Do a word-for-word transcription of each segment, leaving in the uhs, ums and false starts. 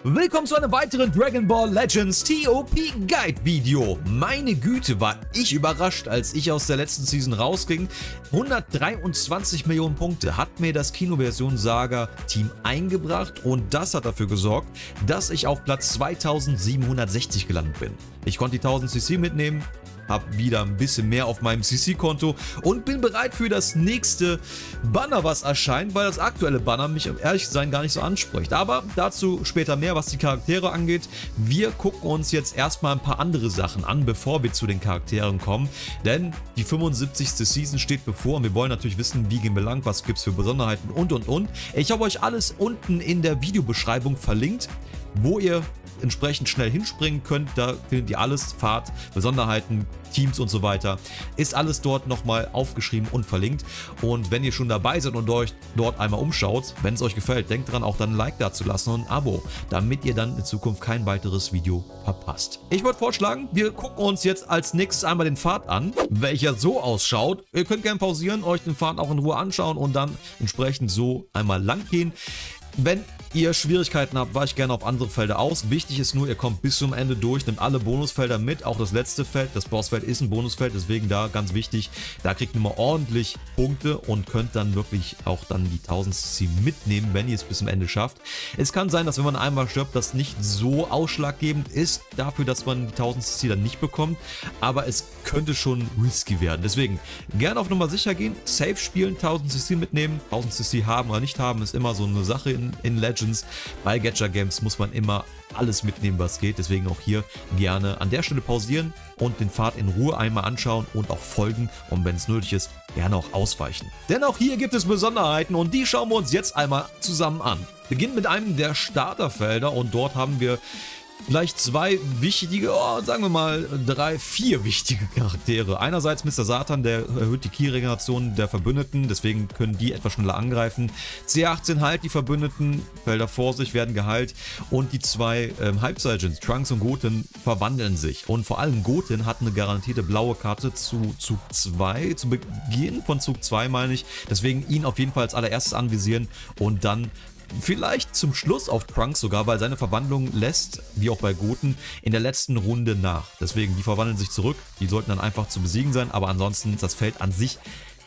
Willkommen zu einem weiteren Dragon Ball Legends T O P Guide Video. Meine Güte, war ich überrascht, als ich aus der letzten Season rausging. hundertdreiundzwanzig Millionen Punkte hat mir das Kinoversion Saga Team eingebracht und das hat dafür gesorgt, dass ich auf Platz zweitausendsiebenhundertsechzig gelandet bin. Ich konnte die tausend C C mitnehmen, habe wieder ein bisschen mehr auf meinem C C-Konto und bin bereit für das nächste Banner, was erscheint, weil das aktuelle Banner mich, um ehrlich zu sein, gar nicht so anspricht. Aber dazu später mehr, was die Charaktere angeht. Wir gucken uns jetzt erstmal ein paar andere Sachen an, bevor wir zu den Charakteren kommen, denn die fünfundsiebzigste Season steht bevor und wir wollen natürlich wissen, wie gehen wir lang, was gibt es für Besonderheiten und und und. Ich habe euch alles unten in der Videobeschreibung verlinkt, wo ihr entsprechend schnell hinspringen könnt. Da findet ihr alles, Fahrt, Besonderheiten, Teams und so weiter. Ist alles dort nochmal aufgeschrieben und verlinkt. Und wenn ihr schon dabei seid und euch dort einmal umschaut, wenn es euch gefällt, denkt dran, auch dann ein Like da zu lassen und ein Abo, damit ihr dann in Zukunft kein weiteres Video verpasst. Ich würde vorschlagen, wir gucken uns jetzt als nächstes einmal den Pfad an, welcher so ausschaut. Ihr könnt gerne pausieren, euch den Pfad auch in Ruhe anschauen und dann entsprechend so einmal lang gehen. Wenn ihr Schwierigkeiten habt, weicht gerne auf andere Felder aus. Wichtig ist nur, ihr kommt bis zum Ende durch, nehmt alle Bonusfelder mit, auch das letzte Feld, das Bossfeld ist ein Bonusfeld, deswegen da ganz wichtig, da kriegt ihr mal ordentlich Punkte und könnt dann wirklich auch dann die tausend C C mitnehmen, wenn ihr es bis zum Ende schafft. Es kann sein, dass wenn man einmal stirbt, das nicht so ausschlaggebend ist dafür, dass man die tausend C C dann nicht bekommt, aber es könnte schon risky werden. Deswegen gerne auf Nummer sicher gehen, safe spielen, tausend C C mitnehmen, tausend C C haben oder nicht haben, ist immer so eine Sache in, in Legends. Bei Gacha Games muss man immer alles mitnehmen, was geht. Deswegen auch hier gerne an der Stelle pausieren und den Pfad in Ruhe einmal anschauen und auch folgen. Und wenn es nötig ist, gerne auch ausweichen. Denn auch hier gibt es Besonderheiten und die schauen wir uns jetzt einmal zusammen an. Beginnen mit einem der Starterfelder und dort haben wir gleich zwei wichtige, oh, sagen wir mal drei, vier wichtige Charaktere. Einerseits Mister Satan, der erhöht die Ki-Regeneration der Verbündeten, deswegen können die etwas schneller angreifen. C achtzehn heilt die Verbündeten, Felder vor sich werden geheilt und die zwei ähm, Hype-Sergeants, Trunks und Goten, verwandeln sich. Und vor allem Goten hat eine garantierte blaue Karte zu Zug zwei, zu Beginn von Zug zwei meine ich, deswegen ihn auf jeden Fall als allererstes anvisieren und dann vielleicht zum Schluss auf Trunks sogar, weil seine Verwandlung lässt, wie auch bei Goten, in der letzten Runde nach. Deswegen, die verwandeln sich zurück, die sollten dann einfach zu besiegen sein, aber ansonsten ist das Feld an sich,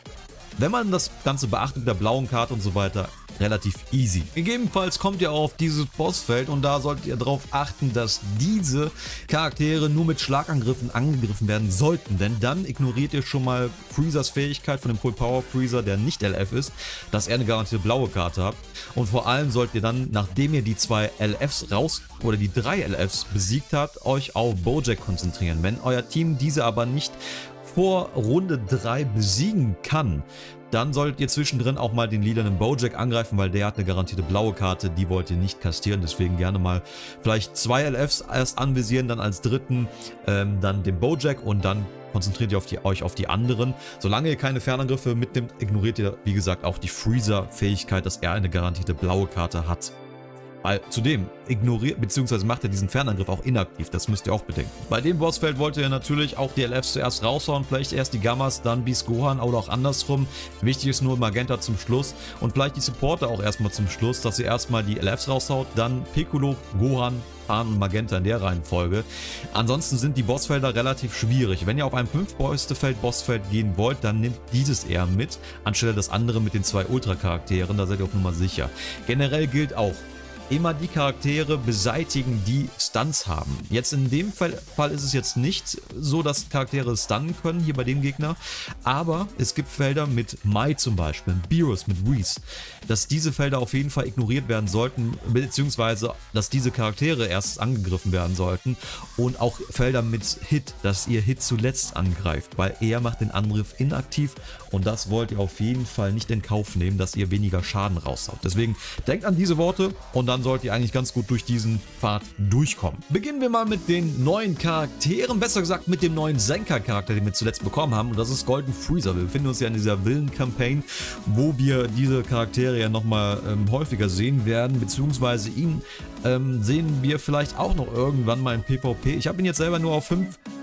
wenn man das Ganze beachtet mit der blauen Karte und so weiter, relativ easy. Gegebenenfalls kommt ihr auf dieses Bossfeld und da solltet ihr darauf achten, dass diese Charaktere nur mit Schlagangriffen angegriffen werden sollten, denn dann ignoriert ihr schon mal Freezers Fähigkeit von dem Full Power Freezer, der nicht L F ist, dass er eine garantierte blaue Karte hat und vor allem solltet ihr dann, nachdem ihr die zwei L Fs raus oder die drei L Fs besiegt habt, euch auf Bojack konzentrieren. Wenn euer Team diese aber nicht vor Runde drei besiegen kann, dann solltet ihr zwischendrin auch mal den lilanen Bojack angreifen, weil der hat eine garantierte blaue Karte, die wollt ihr nicht kastieren, deswegen gerne mal vielleicht zwei L Fs erst anvisieren, dann als dritten ähm, dann den Bojack und dann konzentriert ihr auf die, euch auf die anderen. Solange ihr keine Fernangriffe mitnimmt, ignoriert ihr wie gesagt auch die Freezer-Fähigkeit, dass er eine garantierte blaue Karte hat. Weil zudem ignoriert bzw. macht er diesen Fernangriff auch inaktiv, das müsst ihr auch bedenken. Bei dem Bossfeld wollt ihr natürlich auch die L Fs zuerst raushauen, vielleicht erst die Gammas, dann Beast Gohan oder auch andersrum. Wichtig ist nur Magenta zum Schluss und vielleicht die Supporter auch erstmal zum Schluss, dass ihr erstmal die L Fs raushaut, dann Piccolo, Gohan, Pan und Magenta in der Reihenfolge. Ansonsten sind die Bossfelder relativ schwierig. Wenn ihr auf ein fünf Feld Bossfeld gehen wollt, dann nehmt dieses eher mit, anstelle das andere mit den zwei Ultra-Charakteren, da seid ihr auf Nummer sicher. Generell gilt auch, immer die Charaktere beseitigen, die Stunts haben. Jetzt in dem Fall, Fall ist es jetzt nicht so, dass Charaktere stunnen können, hier bei dem Gegner, aber es gibt Felder mit Mai zum Beispiel, Beerus mit Whis, dass diese Felder auf jeden Fall ignoriert werden sollten, beziehungsweise dass diese Charaktere erst angegriffen werden sollten und auch Felder mit Hit, dass ihr Hit zuletzt angreift, weil er macht den Angriff inaktiv und das wollt ihr auf jeden Fall nicht in Kauf nehmen, dass ihr weniger Schaden raushaut. Deswegen denkt an diese Worte und dann sollt ihr eigentlich ganz gut durch diesen Pfad durchkommen. Beginnen wir mal mit den neuen Charakteren, besser gesagt mit dem neuen Senka-Charakter, den wir zuletzt bekommen haben und das ist Golden Freezer. Wir befinden uns ja in dieser Villen-Campaign, wo wir diese Charaktere ja nochmal ähm, häufiger sehen werden, beziehungsweise ihn ähm, sehen wir vielleicht auch noch irgendwann mal im PvP. Ich habe ihn jetzt selber nur auf fünf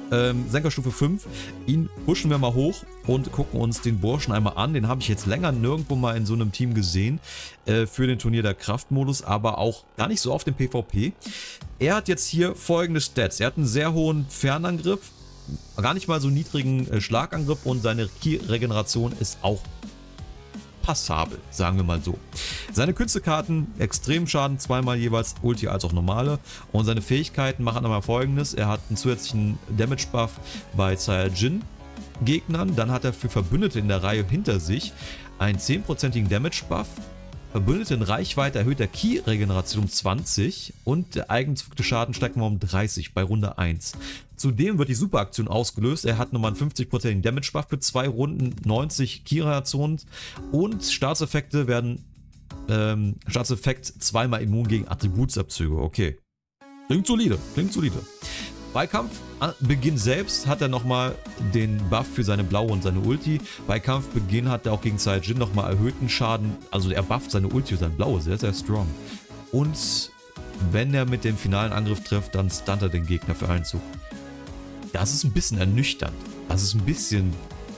ähm, Senkerstufe fünf. Ihn pushen wir mal hoch und gucken uns den Burschen einmal an. Den habe ich jetzt länger nirgendwo mal in so einem Team gesehen äh, für den Turnier der Kraftmodus, aber auch gar nicht so oft im PvP. Er hat jetzt hier folgende Stats. Er hat einen sehr hohen Fernangriff, gar nicht mal so niedrigen äh, Schlagangriff und seine Ki-Regeneration ist auch passabel, sagen wir mal so. Seine Künstekarten, Extremschaden, zweimal jeweils Ulti als auch normale. Und seine Fähigkeiten machen aber folgendes. Er hat einen zusätzlichen Damage Buff bei Saiyajin Gegnern. Dann hat er für Verbündete in der Reihe hinter sich einen zehnprozentigen Damage Buff. Verbündete in Reichweite erhöht der Ki-Regeneration um zwanzig und der eigenzufügte Schaden steigt mal um dreißig bei Runde eins. Zudem wird die Superaktion ausgelöst. Er hat nochmal einen fünfzigprozentigen Damage Buff für zwei Runden, neunzig Ki-Regeneration und Staatseffekte werden ähm, Staatseffekt zweimal immun gegen Attributsabzüge. Okay. Klingt solide, klingt solide. Bei Kampfbeginn selbst hat er nochmal den Buff für seine blaue und seine Ulti. Bei Kampfbeginn hat er auch gegen Saiyajin nochmal erhöhten Schaden. Also er bufft seine Ulti und seine blaue, sehr, sehr strong. Und wenn er mit dem finalen Angriff trifft, dann stunt er den Gegner für einen Zug. Das ist ein bisschen ernüchternd. Das ist ein bisschen...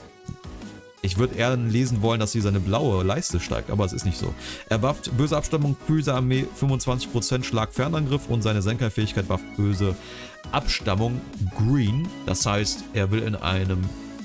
Ich würde eher lesen wollen, dass hier seine blaue Leiste steigt, aber es ist nicht so. Er bufft böse Abstammung, Freezer Armee, fünfundzwanzig Prozent Schlag Fernangriff und seine Senkerfähigkeit bufft böse Abstammung Green. Das heißt, er will in einem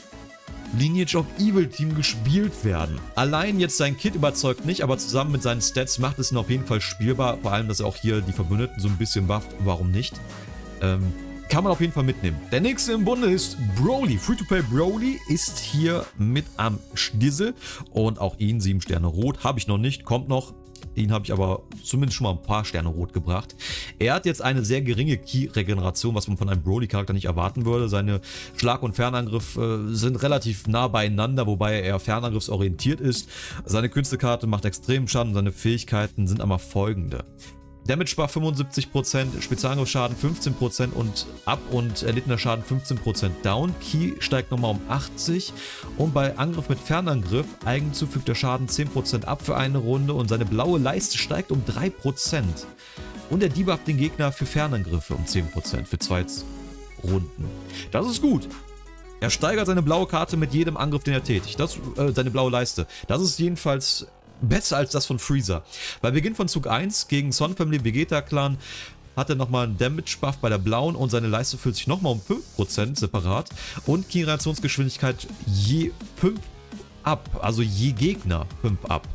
Lineage of Evil Team gespielt werden. Allein jetzt sein Kit überzeugt nicht, aber zusammen mit seinen Stats macht es ihn auf jeden Fall spielbar. Vor allem, dass er auch hier die Verbündeten so ein bisschen bufft. Warum nicht? Ähm... Kann man auf jeden Fall mitnehmen. Der nächste im Bunde ist Broly. Free-to-Play Broly ist hier mit am Stissel. Und auch ihn, sieben Sterne rot, habe ich noch nicht, kommt noch. Ihn habe ich aber zumindest schon mal ein paar Sterne rot gebracht. Er hat jetzt eine sehr geringe Ki-Regeneration, was man von einem Broly-Charakter nicht erwarten würde. Seine Schlag- und Fernangriff äh, sind relativ nah beieinander, wobei er eher fernangriffsorientiert ist. Seine Künstekarte macht extremen Schaden und seine Fähigkeiten sind aber folgende. Damage Buff fünfundsiebzig Prozent, Spezialangriffsschaden fünfzehn Prozent und ab und erlittener Schaden fünfzehn Prozent down. Ki steigt nochmal um achtzig und bei Angriff mit Fernangriff eigenzufügter Schaden zehn Prozent ab für eine Runde und seine blaue Leiste steigt um drei Prozent. Und er debufft den Gegner für Fernangriffe um zehn Prozent für zwei Runden. Das ist gut. Er steigert seine blaue Karte mit jedem Angriff, den er tätigt. Das, äh, seine blaue Leiste. Das ist jedenfalls... besser als das von Freezer. Bei Beginn von Zug eins gegen Son Family Vegeta Clan hat er nochmal einen Damage Buff bei der blauen und seine Leiste füllt sich nochmal um fünf Prozent separat und Ki-Reaktionsgeschwindigkeit je fünf ab, also je Gegner fünf ab,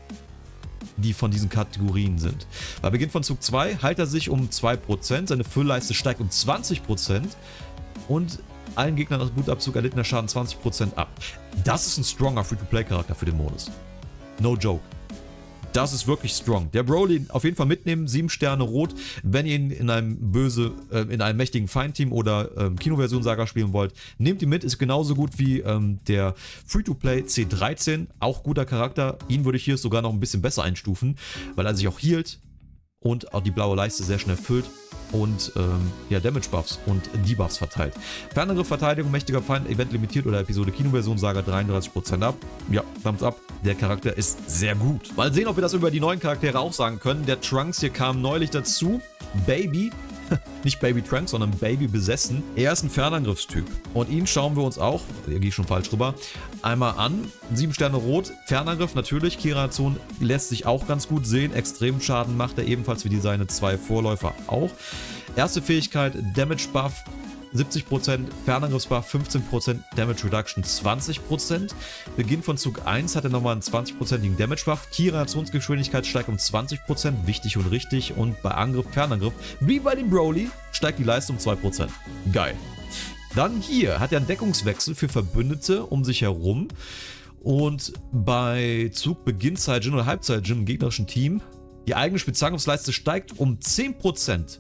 die von diesen Kategorien sind. Bei Beginn von Zug zwei heilt er sich um zwei Prozent, seine Füllleiste steigt um zwanzig Prozent und allen Gegnern aus Blutabzug erlittener Schaden zwanzig Prozent ab. Das ist ein stronger Free-to-Play-Charakter für den Modus. No joke. Das ist wirklich strong. Der Broly auf jeden Fall mitnehmen, sieben Sterne rot. Wenn ihr ihn in einem böse, äh, in einem mächtigen Feindteam oder ähm, Kinoversion Saga spielen wollt, nehmt ihn mit, ist genauso gut wie ähm, der Free-to-Play C dreizehn. Auch guter Charakter. Ihn würde ich hier sogar noch ein bisschen besser einstufen, weil er sich auch healt und auch die blaue Leiste sehr schnell füllt und ähm, ja, Damage Buffs und Debuffs verteilt. Fernangriff, Verteidigung, mächtiger Feind, Event limitiert oder Episode Kinoversion Saga dreiunddreißig Prozent ab. Ja, Thumbs up. Der Charakter ist sehr gut. Mal sehen, ob wir das über die neuen Charaktere auch sagen können. Der Trunks hier kam neulich dazu. Baby. Nicht Baby Trunks, sondern Baby besessen. Er ist ein Fernangriffstyp. Und ihn schauen wir uns auch, hier gehe ich schon falsch rüber, einmal an. sieben Sterne rot, Fernangriff natürlich. Ki-Reaktion lässt sich auch ganz gut sehen. Extremschaden macht er ebenfalls wie die seine zwei Vorläufer auch. Erste Fähigkeit, Damage Buff siebzig Prozent, Fernangriffsbuff fünfzehn Prozent, Damage Reduction zwanzig Prozent. Beginn von Zug eins hat er nochmal einen zwanzig prozentigen Damage Buff. Ki-Reaktionsgeschwindigkeit steigt um zwanzig Prozent, wichtig und richtig. Und bei Angriff, Fernangriff, wie bei dem Broly, steigt die Leiste um zwei Prozent. Geil. Dann hier hat er einen Deckungswechsel für Verbündete um sich herum. Und bei Zugbeginn Saiyajin oder Halb-Saiyajin im gegnerischen Team, die eigene Spezialangriffsleiste steigt um zehn Prozent.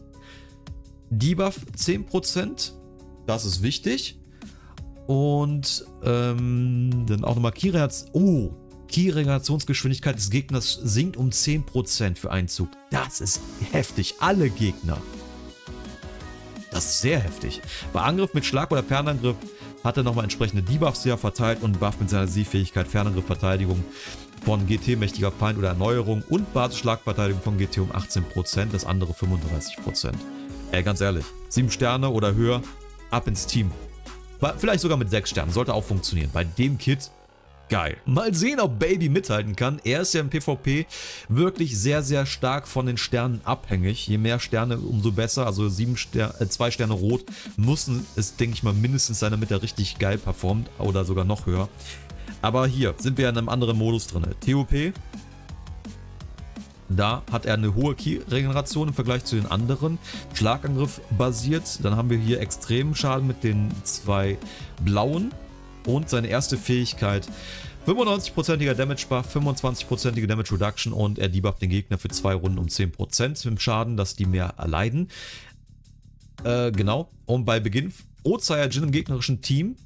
Debuff zehn Prozent. Das ist wichtig. Und ähm, dann auch nochmal Ki-Reaktion. Oh, Ki-Reaktionsgeschwindigkeit des Gegners sinkt um zehn Prozent für einen Zug. Das ist heftig. Alle Gegner. Das ist sehr heftig. Bei Angriff mit Schlag oder Fernangriff hat er nochmal entsprechende Debuffs hier verteilt und Buff mit seiner Sie-Fähigkeit Fernangriff, Verteidigung von G T, mächtiger Feind oder Erneuerung und Basisschlagverteidigung von G T um achtzehn Prozent, das andere fünfunddreißig Prozent. Ey, ganz ehrlich, sieben Sterne oder höher, ab ins Team. Vielleicht sogar mit sechs Sternen, sollte auch funktionieren. Bei dem Kit, geil. Mal sehen, ob Baby mithalten kann. Er ist ja im PvP wirklich sehr, sehr stark von den Sternen abhängig. Je mehr Sterne, umso besser. Also sieben Sterne, äh, zwei Sterne rot müssen es, denke ich mal, mindestens sein, damit er richtig geil performt. Oder sogar noch höher. Aber hier sind wir in einem anderen Modus drin. T O P. Da hat er eine hohe Ki-Regeneration im Vergleich zu den anderen. Schlagangriff basiert. Dann haben wir hier Extremschaden mit den zwei blauen. Und seine erste Fähigkeit, fünfundneunzig-prozentiger Damage Buff, fünfundzwanzig-prozentige Damage Reduction und er debufft den Gegner für zwei Runden um zehn Prozent im Schaden, dass die mehr erleiden. Äh, genau. Und bei Beginn pro Saiyajin im gegnerischen Team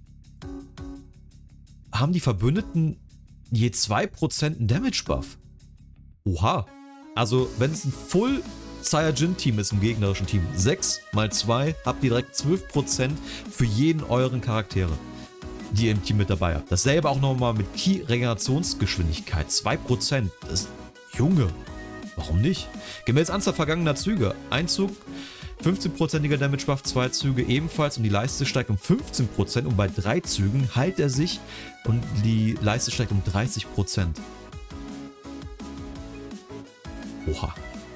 haben die Verbündeten je zwei Prozent einen Damage Buff. Oha. Also wenn es ein Full Saiyajin-Team ist im gegnerischen Team, sechs mal zwei, habt ihr direkt zwölf Prozent für jeden euren Charaktere, die ihr im Team mit dabei habt. Dasselbe auch nochmal mit Ki-Regenerationsgeschwindigkeit. zwei Prozent. Das ist, Junge, warum nicht? Gemäß Anzahl vergangener Züge. Ein Zug, fünfzehn-prozentiger Damage Buff, zwei Züge ebenfalls und die Leiste steigt um fünfzehn Prozent und bei drei Zügen heilt er sich und die Leiste steigt um dreißig Prozent. Oha.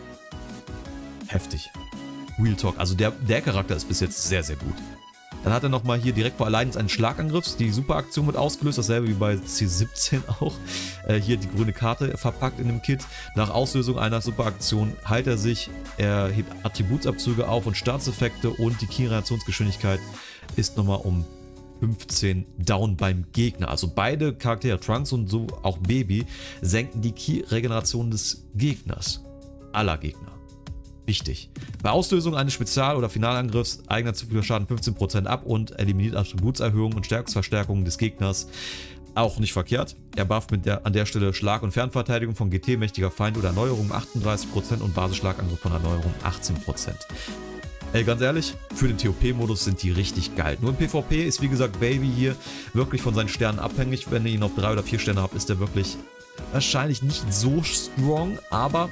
Heftig. Real Talk. Also der, der Charakter ist bis jetzt sehr, sehr gut. Dann hat er nochmal hier direkt vor Erleiden einen Schlagangriffs. Die Superaktion wird ausgelöst, dasselbe wie bei C siebzehn auch. Äh, hier die grüne Karte verpackt in dem Kit. Nach Auslösung einer Superaktion heilt er sich, er hebt Attributsabzüge auf und Staatseffekte und die Ki-Regenerationsgeschwindigkeit ist nochmal um fünfzehn down beim Gegner. Also beide Charaktere, Trunks und so auch Baby, senken die Ki-Regeneration des Gegners. Aller Gegner. Wichtig. Bei Auslösung eines Spezial- oder Finalangriffs eigener zufügter Schaden fünfzehn Prozent ab und eliminiert Attributserhöhungen und Stärkungsverstärkungen des Gegners. Auch nicht verkehrt. Er bufft mit der, an der Stelle Schlag- und Fernverteidigung von G T, mächtiger Feind oder Erneuerung achtunddreißig Prozent und Basisschlagangriff von Erneuerung achtzehn Prozent. Ey, ganz ehrlich, für den T O P-Modus sind die richtig geil. Nur im PvP ist, wie gesagt, Baby hier wirklich von seinen Sternen abhängig. Wenn ihr ihn auf drei oder vier Sterne habt, ist er wirklich wahrscheinlich nicht so strong, aber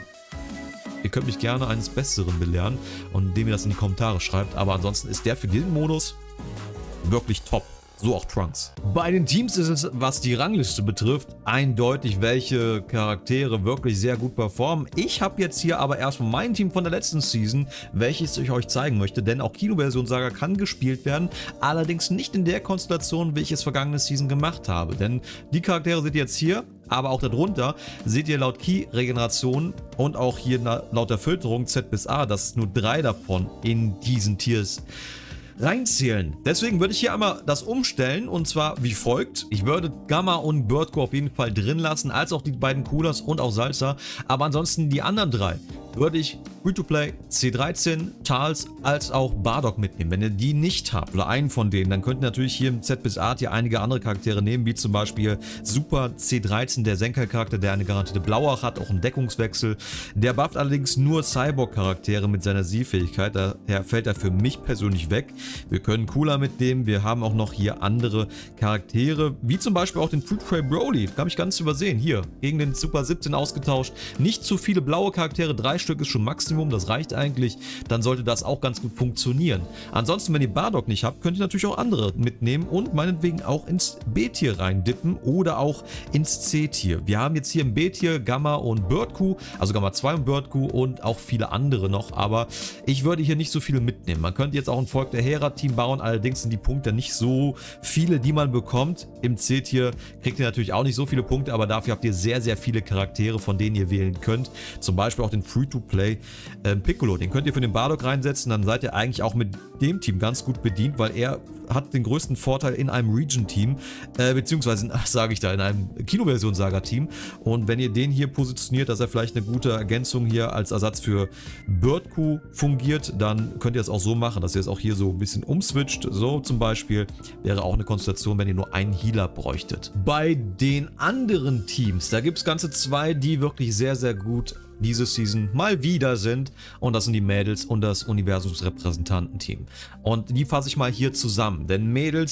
ihr könnt mich gerne eines Besseren belehren und indem ihr das in die Kommentare schreibt. Aber ansonsten ist der für diesen Modus wirklich top. So auch Trunks. Bei den Teams ist es, was die Rangliste betrifft, eindeutig, welche Charaktere wirklich sehr gut performen. Ich habe jetzt hier aber erstmal mein Team von der letzten Season, welches ich euch zeigen möchte, denn auch Kinoversion Saga kann gespielt werden, allerdings nicht in der Konstellation, wie ich es vergangene Season gemacht habe. Denn die Charaktere seht ihr jetzt hier, aber auch darunter seht ihr laut Ki-Regeneration und auch hier laut der Filterung Z bis A, dass nur drei davon in diesen Tiers reinzählen. Deswegen würde ich hier einmal das umstellen und zwar wie folgt. Ich würde Gamma und Birdco auf jeden Fall drin lassen, als auch die beiden Coolers und auch Salsa, aber ansonsten die anderen drei würde ich Free-to-Play, C dreizehn, Charles als auch Bardock mitnehmen. Wenn ihr die nicht habt oder einen von denen, dann könnt ihr natürlich hier im Z bis A hier einige andere Charaktere nehmen, wie zum Beispiel Super C dreizehn, der Senkai-Charakter, der eine garantierte Blauach hat, auch einen Deckungswechsel. Der bufft allerdings nur Cyborg-Charaktere mit seiner Sie-Fähigkeit, daher fällt er für mich persönlich weg. Wir können Cooler mitnehmen, wir haben auch noch hier andere Charaktere, wie zum Beispiel auch den Fruit-Tray Broly, habe ich ganz übersehen, hier, gegen den Super siebzehn ausgetauscht. Nicht zu viele blaue Charaktere, drei Stück ist schon Maximum, das reicht eigentlich, dann sollte das auch ganz gut funktionieren. Ansonsten, wenn ihr Bardock nicht habt, könnt ihr natürlich auch andere mitnehmen und meinetwegen auch ins B-Tier reindippen oder auch ins C-Tier. Wir haben jetzt hier im B-Tier Gamma und Birdco, also Gamma zwei und Birdco und auch viele andere noch, aber ich würde hier nicht so viele mitnehmen. Man könnte jetzt auch ein Volk der Hera-Team bauen, allerdings sind die Punkte nicht so viele, die man bekommt. Im C-Tier kriegt ihr natürlich auch nicht so viele Punkte, aber dafür habt ihr sehr, sehr viele Charaktere, von denen ihr wählen könnt. Zum Beispiel auch den Free-to-Play äh, Piccolo, den könnt ihr für den Bardock reinsetzen, dann seid ihr eigentlich auch mit dem Team ganz gut bedient, weil er hat den größten Vorteil in einem Region-Team, äh, beziehungsweise, sage ich da, in einem Kinoversion-Saga-Team. Und wenn ihr den hier positioniert, dass er vielleicht eine gute Ergänzung hier als Ersatz für Birdco fungiert, dann könnt ihr es auch so machen, dass ihr es auch hier so ein bisschen umswitcht. So zum Beispiel wäre auch eine Konstellation, wenn ihr nur einen Healer bräuchtet. Bei den anderen Teams, da gibt es ganze zwei, die wirklich sehr, sehr gut diese Season mal wieder sind und das sind die Mädels und das Universumsrepräsentantenteam. Und die fasse ich mal hier zusammen, denn Mädels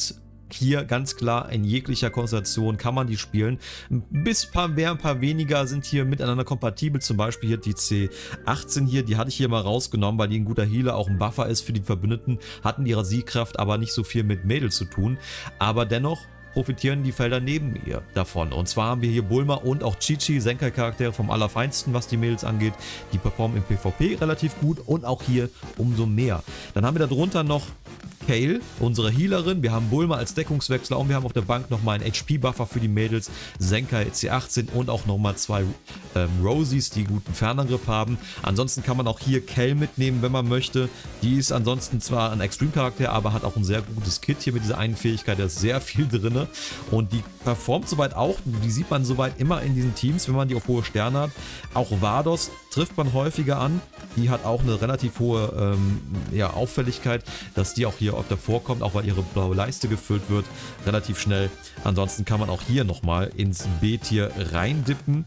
hier ganz klar in jeglicher Konstellation kann man die spielen. Bis ein paar mehr, ein paar weniger sind hier miteinander kompatibel. Zum Beispiel hier die C achtzehn hier, die hatte ich hier mal rausgenommen, weil die ein guter Healer, auch ein Buffer ist für die Verbündeten, hatten ihre Siegkraft aber nicht so viel mit Mädels zu tun. Aber dennoch profitieren die Felder neben ihr davon. Und zwar haben wir hier Bulma und auch Chi-Chi, Zenkai-Charaktere vom Allerfeinsten, was die Mädels angeht. Die performen im PvP relativ gut und auch hier umso mehr. Dann haben wir darunter noch Kale, unsere Healerin. Wir haben Bulma als Deckungswechsler und wir haben auf der Bank nochmal einen H P-Buffer für die Mädels, Zenkai C achtzehn und auch nochmal zwei ähm, Rosies, die guten Fernangriff haben. Ansonsten kann man auch hier Kale mitnehmen, wenn man möchte. Die ist ansonsten zwar ein Extreme-Charakter, aber hat auch ein sehr gutes Kit hier mit dieser einen Fähigkeit. Da ist sehr viel drin und die performt soweit auch. Die sieht man soweit immer in diesen Teams, wenn man die auf hohe Sterne hat. Auch Vados trifft man häufiger an. Die hat auch eine relativ hohe ähm, ja, Auffälligkeit, dass die auch hier öfter vorkommt, auch weil ihre blaue Leiste gefüllt wird, relativ schnell. Ansonsten kann man auch hier nochmal ins B-Tier reindippen,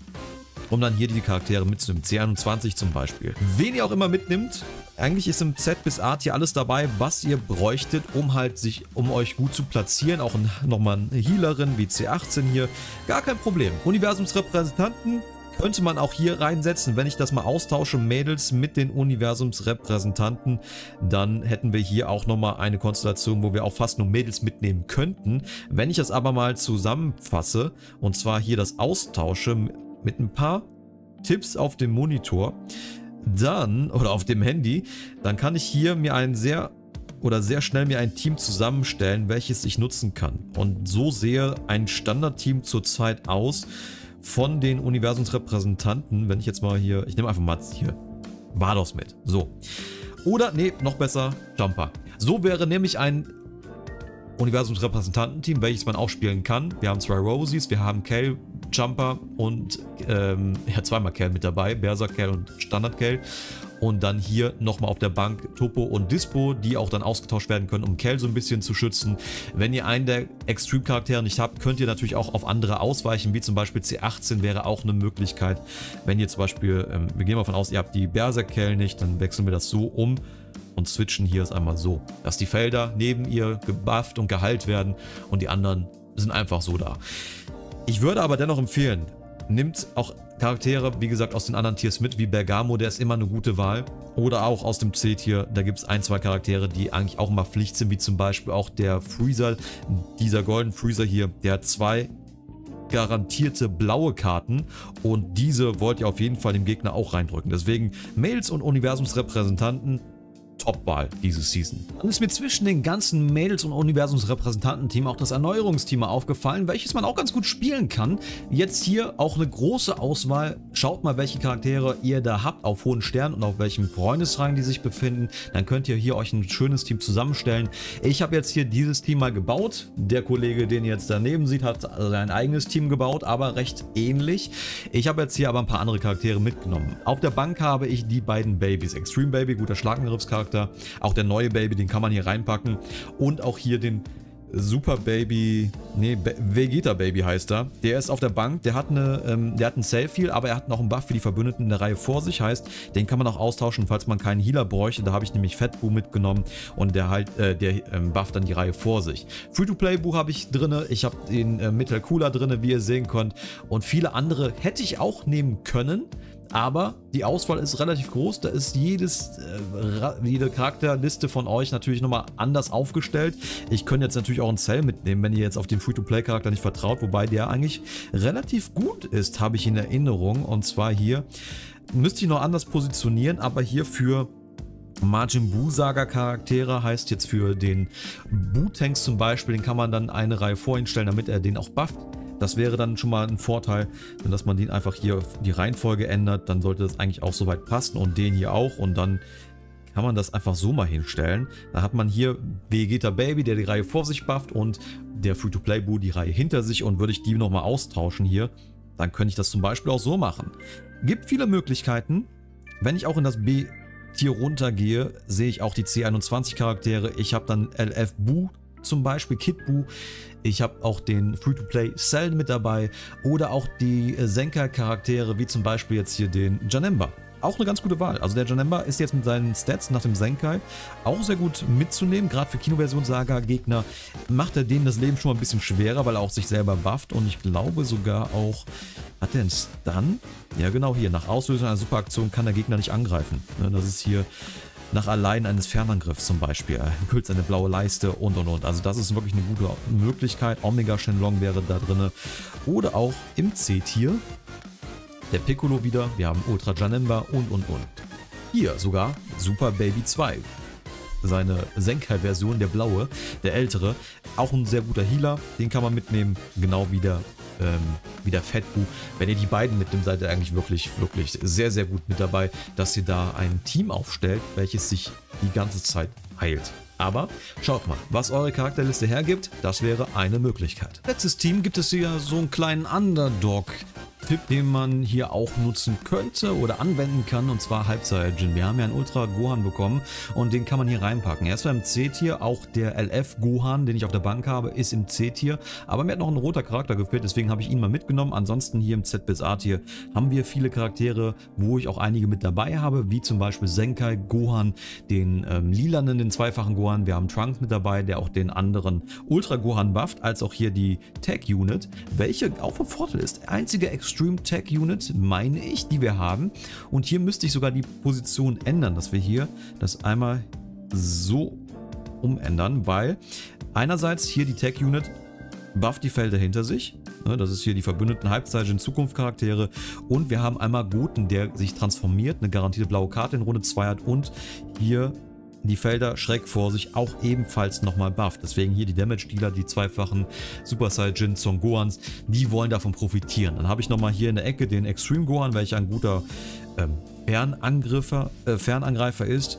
um dann hier die Charaktere mitzunehmen. C einundzwanzig zum Beispiel. Wen ihr auch immer mitnimmt, eigentlich ist im Z bis A hier alles dabei, was ihr bräuchtet, um halt sich, um euch gut zu platzieren. Auch nochmal eine Healerin wie C achtzehn hier. Gar kein Problem. Universumsrepräsentanten könnte man auch hier reinsetzen. Wenn ich das mal austausche, Mädels mit den Universumsrepräsentanten, dann hätten wir hier auch nochmal eine Konstellation, wo wir auch fast nur Mädels mitnehmen könnten. Wenn ich das aber mal zusammenfasse, und zwar hier das austausche mit ein paar Tipps auf dem Monitor, dann, oder auf dem Handy, dann kann ich hier mir ein sehr oder sehr schnell mir ein Team zusammenstellen, welches ich nutzen kann. Und so sehe ein Standardteam zurzeit aus von den Universumsrepräsentanten. Wenn ich jetzt mal hier, ich nehme einfach mal hier Vados mit. So. Oder, nee, noch besser, Jumper. So wäre nämlich ein Universumsrepräsentantenteam, welches man auch spielen kann. Wir haben zwei Rosies, wir haben Kale, Jumper und ähm, ja, zweimal Kale mit dabei, Berserk Kale und Standard Kale. Und dann hier nochmal auf der Bank Topo und Dispo, die auch dann ausgetauscht werden können, um Kale so ein bisschen zu schützen. Wenn ihr einen der Extreme-Charaktere nicht habt, könnt ihr natürlich auch auf andere ausweichen, wie zum Beispiel C achtzehn wäre auch eine Möglichkeit. Wenn ihr zum Beispiel, ähm, wir gehen mal von aus, ihr habt die Berserk Kale nicht, dann wechseln wir das so um und switchen hier es einmal so, dass die Felder neben ihr gebufft und geheilt werden und die anderen sind einfach so da. Ich würde aber dennoch empfehlen, nimmt auch Charaktere, wie gesagt, aus den anderen Tiers mit, wie Bergamo, der ist immer eine gute Wahl. Oder auch aus dem C-Tier, da gibt es ein, zwei Charaktere, die eigentlich auch immer Pflicht sind, wie zum Beispiel auch der Freezer, dieser Golden Freezer hier, der hat zwei garantierte blaue Karten und diese wollt ihr auf jeden Fall dem Gegner auch reindrücken. Deswegen Mails und Universumsrepräsentanten, Top-Wahl diese Season. Dann ist mir zwischen den ganzen Mädels- und Universumsrepräsentantenteam auch das Erneuerungsteam aufgefallen, welches man auch ganz gut spielen kann. Jetzt hier auch eine große Auswahl. Schaut mal, welche Charaktere ihr da habt auf hohen Sternen und auf welchem Freundesrang die sich befinden. Dann könnt ihr hier euch ein schönes Team zusammenstellen. Ich habe jetzt hier dieses Team mal gebaut. Der Kollege, den ihr jetzt daneben sieht, hat sein eigenes Team gebaut, aber recht ähnlich. Ich habe jetzt hier aber ein paar andere Charaktere mitgenommen. Auf der Bank habe ich die beiden Babys. Extreme Baby, guter Schlagangriffscharakter. Auch der neue Baby, den kann man hier reinpacken. Und auch hier den Super Baby, nee, Vegeta Baby heißt er. Der ist auf der Bank, der hat eine, ähm, der hat einen Self-Heal, aber er hat noch einen Buff für die Verbündeten in der Reihe vor sich. Heißt, den kann man auch austauschen, falls man keinen Healer bräuchte. Da habe ich nämlich Fat Boo mitgenommen und der halt, äh, der ähm, bufft dann die Reihe vor sich. Free-to-Play Boo habe ich drin, ich habe den äh, Metal Cooler drin, wie ihr sehen könnt. Und viele andere hätte ich auch nehmen können. Aber die Auswahl ist relativ groß, da ist jedes, äh, jede Charakterliste von euch natürlich nochmal anders aufgestellt. Ich könnte jetzt natürlich auch einen Cell mitnehmen, wenn ihr jetzt auf den Free-to-Play-Charakter nicht vertraut, wobei der eigentlich relativ gut ist, habe ich in Erinnerung. Und zwar hier, müsste ich noch anders positionieren, aber hier für Majin Buu Saga Charaktere, heißt jetzt für den Buu-Tanks zum Beispiel, den kann man dann eine Reihe vor ihn stellen, damit er den auch bufft. Das wäre dann schon mal ein Vorteil, dass man den einfach hier die Reihenfolge ändert, dann sollte das eigentlich auch soweit passen und den hier auch und dann kann man das einfach so mal hinstellen. Da hat man hier Vegeta Baby, der die Reihe vor sich bufft und der Free-to-Play Buu die Reihe hinter sich und würde ich die nochmal austauschen hier, dann könnte ich das zum Beispiel auch so machen. Gibt viele Möglichkeiten. Wenn ich auch in das B-Tier runtergehe, sehe ich auch die C einundzwanzig Charaktere. Ich habe dann L F Buu, zum Beispiel Kid Buu. Ich habe auch den Free-to-Play Cell mit dabei oder auch die Zenkai-Charaktere, wie zum Beispiel jetzt hier den Janemba. auch eine ganz gute Wahl. Also der Janemba ist jetzt mit seinen Stats nach dem Senkai auch sehr gut mitzunehmen. Gerade für Kinoversion-Saga-Gegner macht er denen das Leben schon mal ein bisschen schwerer, weil er auch sich selber bufft. Und ich glaube sogar auch, hat er einen Stun? Ja genau, hier, nach Auslösung einer Superaktion kann der Gegner nicht angreifen. Das ist hier nach allein eines Fernangriffs zum Beispiel. Er hüllt seine blaue Leiste und und und. Also das ist wirklich eine gute Möglichkeit. Omega Shenlong wäre da drin. Oder auch im C-Tier der Piccolo wieder. Wir haben Ultra Janemba und und und. Hier sogar Super Baby zwei. Seine Senkai-Version, der blaue, der ältere. Auch ein sehr guter Healer. Den kann man mitnehmen. Genau wie der Ähm, wie der Fatbu. Wenn ihr die beiden mitnimmt, seid ihr eigentlich wirklich, wirklich sehr, sehr gut mit dabei, dass ihr da ein Team aufstellt, welches sich die ganze Zeit heilt. Aber schaut mal, was eure Charakterliste hergibt, das wäre eine Möglichkeit. Letztes Team gibt es hier so einen kleinen Underdog-Tipp, den man hier auch nutzen könnte oder anwenden kann, und zwar Halbzeit-Jin. Wir haben ja einen Ultra Gohan bekommen und den kann man hier reinpacken. Er ist zwar im C-Tier, auch der L F Gohan, den ich auf der Bank habe, ist im C-Tier, aber mir hat noch ein roter Charakter gefehlt, deswegen habe ich ihn mal mitgenommen. Ansonsten hier im Z bis A-Tier haben wir viele Charaktere, wo ich auch einige mit dabei habe, wie zum Beispiel Senkai Gohan, den ähm, lilanen, den zweifachen Gohan. Wir haben Trunks mit dabei, der auch den anderen Ultra Gohan bufft, als auch hier die Tech Unit, welche auch vom Vorteil ist. Einzige Extreme Tech Unit, meine ich, die wir haben. Und hier müsste ich sogar die Position ändern, dass wir hier das einmal so umändern, weil einerseits hier die Tech Unit bufft die Felder hinter sich. Das ist hier die verbündeten Halbzeit-Zukunft-Charaktere. Und wir haben einmal Goten, der sich transformiert, eine garantierte blaue Karte in Runde zwei hat und hier die Felder schräg vor sich auch ebenfalls nochmal bufft. Deswegen hier die Damage-Dealer, die zweifachen Super Saiyajin Son Gohans, die wollen davon profitieren. Dann habe ich nochmal hier in der Ecke den Extreme Gohan, welcher ein guter ähm, Fernangreifer, äh, Fernangreifer ist.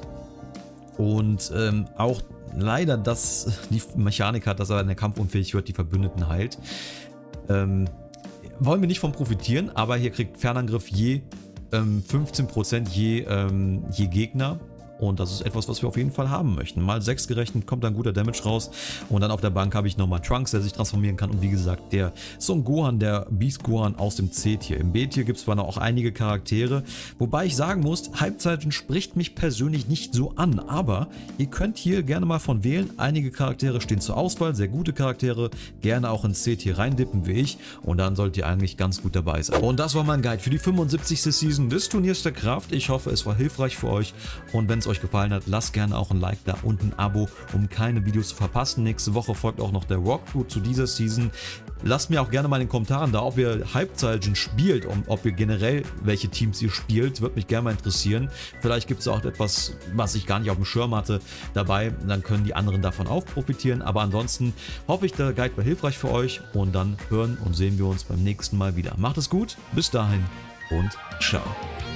Und ähm, auch leider, dass die Mechanik hat, dass er in der kampfunfähig wird, die Verbündeten heilt. Ähm, wollen wir nicht von profitieren, aber hier kriegt Fernangriff je ähm, fünfzehn Prozent je, ähm, je Gegner. Und das ist etwas, was wir auf jeden Fall haben möchten. Mal sechs gerechnet, kommt dann guter Damage raus. Und dann auf der Bank habe ich nochmal Trunks, der sich transformieren kann. Und wie gesagt, der Son Gohan, der Beast Gohan aus dem C-Tier. Im B-Tier gibt es zwar noch auch einige Charaktere. Wobei ich sagen muss, Halbzeiten spricht mich persönlich nicht so an. Aber ihr könnt hier gerne mal von wählen. Einige Charaktere stehen zur Auswahl, sehr gute Charaktere. Gerne auch ins C-Tier reindippen wie ich. Und dann sollt ihr eigentlich ganz gut dabei sein. Und das war mein Guide für die fünfundsiebzigste Season des Turniers der Kraft. Ich hoffe, es war hilfreich für euch. Und wenn es euch gefallen hat, lasst gerne auch ein Like da und ein Abo, um keine Videos zu verpassen. Nächste Woche folgt auch noch der Walkthrough zu dieser Season. Lasst mir auch gerne mal in den Kommentaren da, ob ihr Halbzeiten spielt und ob ihr generell welche Teams ihr spielt. Würde mich gerne mal interessieren. Vielleicht gibt es auch etwas, was ich gar nicht auf dem Schirm hatte, dabei. Dann können die anderen davon auch profitieren. Aber ansonsten hoffe ich, der Guide war hilfreich für euch. Und dann hören und sehen wir uns beim nächsten Mal wieder. Macht es gut, bis dahin und ciao.